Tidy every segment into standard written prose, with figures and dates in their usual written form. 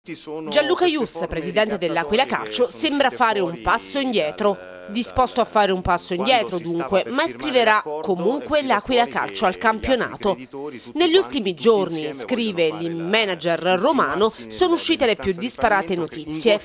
Gianluca Ius, presidente dell'Aquila Calcio, sembra fare un passo indietro. Disposto a fare un passo indietro dunque, ma iscriverà comunque l'Aquila Calcio al campionato. Negli ultimi giorni, scrive il manager romano, sono uscite le più disparate notizie.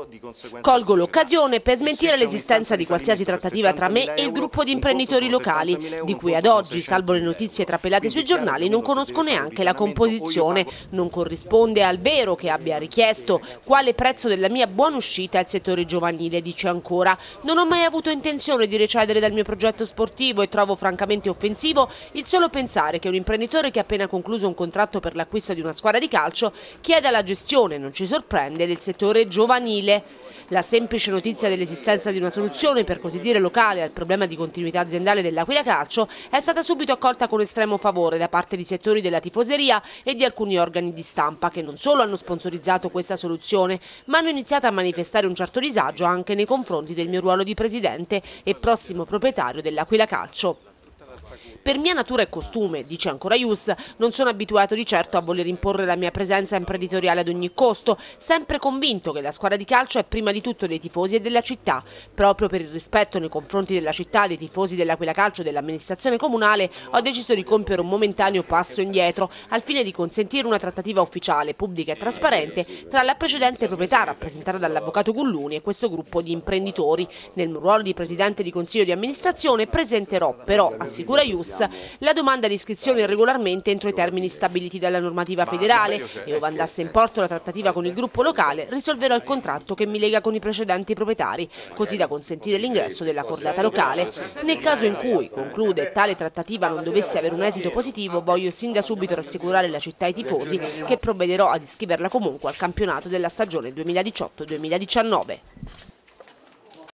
Colgo l'occasione per smentire l'esistenza di qualsiasi trattativa tra me e il gruppo di imprenditori locali, di cui ad oggi, salvo le notizie trapelate sui giornali, non conosco neanche la composizione. Non corrisponde al vero che abbia richiesto quale prezzo della mia buona uscita al settore giovanile, dice ancora. Non ho mai avuto intenzione di recedere dal mio progetto sportivo e trovo francamente offensivo il solo pensare che un imprenditore che ha appena concluso un contratto per l'acquisto di una squadra di calcio chieda la gestione, non ci sorprende, del settore giovanile. La semplice notizia dell'esistenza di una soluzione, per così dire locale, al problema di continuità aziendale dell'Aquila Calcio è stata subito accolta con estremo favore da parte di settori della tifoseria e di alcuni organi di stampa che non solo hanno sponsorizzato questa soluzione, ma hanno iniziato a manifestare un certo disagio anche nei confronti del mio ruolo di presidente e prossimo proprietario dell'Aquila Calcio. Per mia natura e costume, dice ancora Ius, non sono abituato di certo a voler imporre la mia presenza imprenditoriale ad ogni costo, sempre convinto che la squadra di calcio è prima di tutto dei tifosi e della città. Proprio per il rispetto nei confronti della città, dei tifosi dell'Aquila Calcio e dell'amministrazione comunale, ho deciso di compiere un momentaneo passo indietro, al fine di consentire una trattativa ufficiale, pubblica e trasparente tra la precedente proprietà, rappresentata dall'avvocato Gulluni, e questo gruppo di imprenditori. Nel mio ruolo di presidente di consiglio di amministrazione presenterò però, assicura Ius, la domanda di iscrizione regolarmente entro i termini stabiliti dalla normativa federale e, ove andasse in porto la trattativa con il gruppo locale, risolverò il contratto che mi lega con i precedenti proprietari, così da consentire l'ingresso della cordata locale. Nel caso in cui, conclude, tale trattativa non dovesse avere un esito positivo, voglio sin da subito rassicurare la città e i tifosi che provvederò ad iscriverla comunque al campionato della stagione 2018-2019.